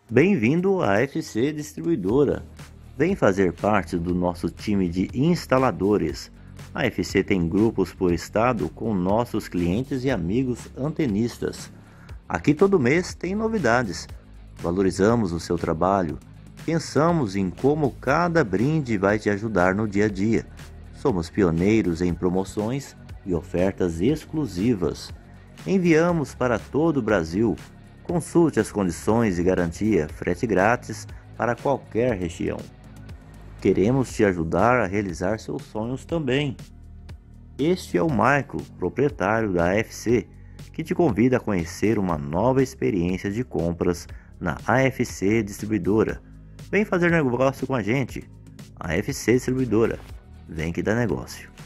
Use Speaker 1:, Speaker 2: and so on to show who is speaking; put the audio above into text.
Speaker 1: Bem-vindo à FC Distribuidora. Vem fazer parte do nosso time de instaladores. A FC tem grupos por estado com nossos clientes e amigos antenistas. Aqui todo mês tem novidades. Valorizamos o seu trabalho. Pensamos em como cada brinde vai te ajudar no dia a dia. Somos pioneiros em promoções e ofertas exclusivas. Enviamos para todo o Brasil. Consulte as condições e garantia, frete grátis para qualquer região. Queremos te ajudar a realizar seus sonhos também. Este é o Marco, proprietário da AFC, que te convida a conhecer uma nova experiência de compras na AFC Distribuidora. Vem fazer negócio com a gente. AFC Distribuidora. Vem que dá negócio.